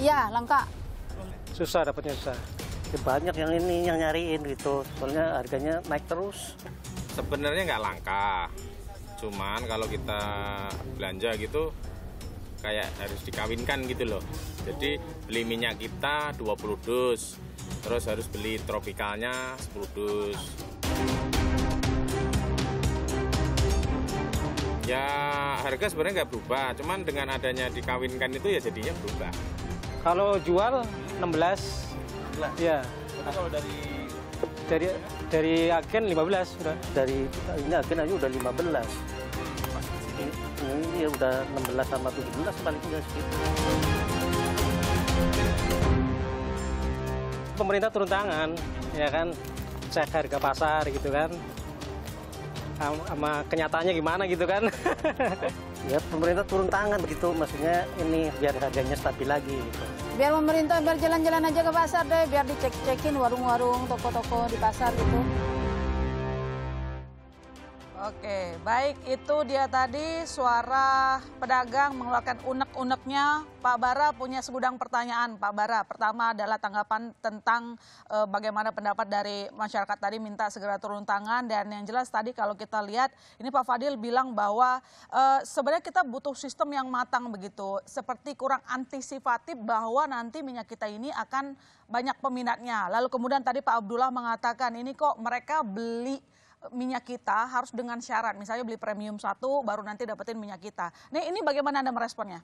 Iya, langka. Susah dapatnya, susah. Ya, banyak yang ini yang nyariin gitu, soalnya harganya naik terus. Sebenarnya nggak langka, cuman kalau kita belanja gitu kayak harus dikawinkan gitu loh. Jadi beli minyak kita 20 dus, terus harus beli tropikalnya 10 dus. Ya harga sebenarnya nggak berubah, cuman dengan adanya dikawinkan itu ya jadinya berubah. Kalau jual 16, ya. Kalau Dari agen 15 sudah. Dari ini agen aja udah 15. Ini ya udah 16 sama 17 paling nggak segitu. Pemerintah turun tangan, ya kan, cek harga pasar gitu kan. Sama kenyataannya gimana gitu kan. Ya pemerintah turun tangan begitu, maksudnya ini biar harganya stabil lagi gitu. Biar pemerintah biar jalan-jalan aja ke pasar deh, biar dicek-cekin warung-warung, toko-toko di pasar gitu. Oke, baik, itu dia tadi suara pedagang mengeluarkan unek-uneknya. Pak Bara punya segudang pertanyaan. Pak Bara, pertama adalah tanggapan tentang bagaimana pendapat dari masyarakat tadi minta segera turun tangan. Dan yang jelas tadi kalau kita lihat, ini Pak Fadil bilang bahwa sebenarnya kita butuh sistem yang matang begitu. Seperti kurang antisipatif bahwa nanti minyak kita ini akan banyak peminatnya. Lalu kemudian tadi Pak Abdullah mengatakan ini kok mereka beli minyak kita harus dengan syarat, misalnya beli premium 1 baru nanti dapetin minyak kita. Nah ini bagaimana Anda meresponnya?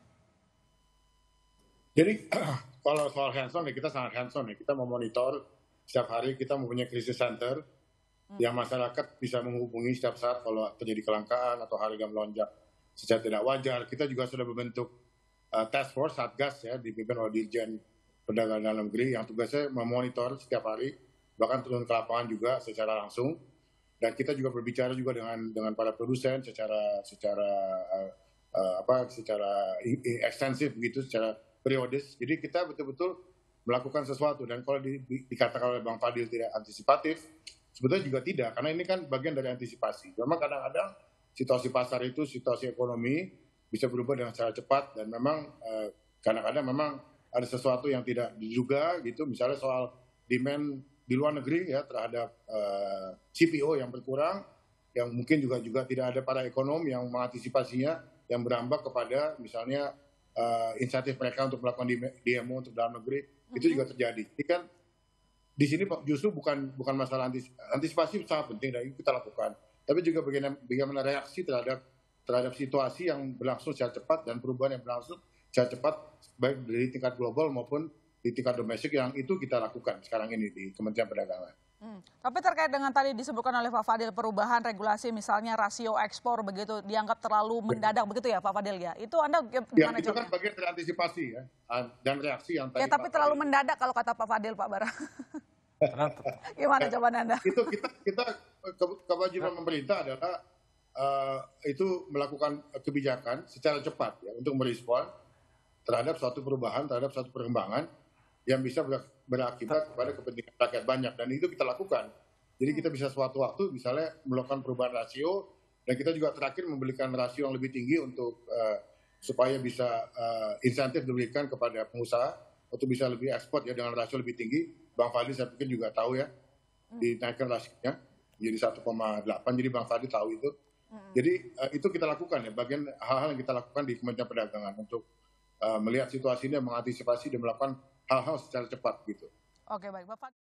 Jadi kalau soal hands-on ya kita sangat hands-on ya, kita memonitor setiap hari, kita mempunyai krisis center yang masyarakat bisa menghubungi setiap saat kalau terjadi kelangkaan atau harga melonjak secara tidak wajar. Kita juga sudah membentuk task force Satgas ya, dipimpin oleh Dirjen Perdagangan Dalam Negeri yang tugasnya memonitor setiap hari, bahkan turun ke lapangan juga secara langsung. Dan kita juga berbicara juga dengan para produsen secara ekstensif begitu, secara periodis. Jadi kita betul-betul melakukan sesuatu. Dan kalau dikatakan oleh Bang Fadil tidak antisipatif, sebetulnya juga tidak, karena ini kan bagian dari antisipasi. Memang kadang-kadang situasi pasar itu, situasi ekonomi bisa berubah dengan secara cepat, dan memang kadang-kadang memang ada sesuatu yang tidak diduga gitu, misalnya soal demand di luar negeri ya terhadap CPO yang berkurang, yang mungkin juga tidak ada para ekonom yang mengantisipasinya, yang berambak kepada misalnya insentif mereka untuk melakukan demo untuk dalam negeri, itu juga terjadi. Jadi kan di sini justru bukan masalah antisipasi sangat penting dan itu kita lakukan, tapi juga bagaimana reaksi terhadap situasi yang berlangsung secara cepat dan perubahan yang berlangsung secara cepat baik dari tingkat global maupun di tingkat domestik, yang itu kita lakukan sekarang ini di Kementerian Perdagangan. Tapi terkait dengan tadi disebutkan oleh Pak Fadil perubahan regulasi misalnya rasio ekspor begitu dianggap terlalu mendadak begitu ya Pak Fadil ya. Itu Anda gimana? Ya, itu kan bagian dari antisipasi ya dan reaksi yang tadi. Ya tapi terlalu mendadak kalau kata Pak Fadil, Pak Bara. Gimana jawaban Anda? Itu kita kewajiban pemerintah adalah itu melakukan kebijakan secara cepat ya untuk merespon terhadap suatu perubahan, terhadap suatu perkembangan yang bisa berakibat kepada kepentingan rakyat banyak, dan itu kita lakukan. Jadi kita bisa suatu waktu misalnya melakukan perubahan rasio, dan kita juga terakhir memberikan rasio yang lebih tinggi untuk supaya bisa insentif diberikan kepada pengusaha untuk bisa lebih ekspor ya dengan rasio lebih tinggi. Bang Fadli saya pikir juga tahu ya, dinaikkan rasionya menjadi 1,8, jadi Bang Fadli tahu itu. Jadi itu kita lakukan ya, bagian hal-hal yang kita lakukan di Kementerian Perdagangan untuk melihat situasi ini, mengantisipasi dan melakukan hal-hal secara cepat gitu. Oke, baik Bapak.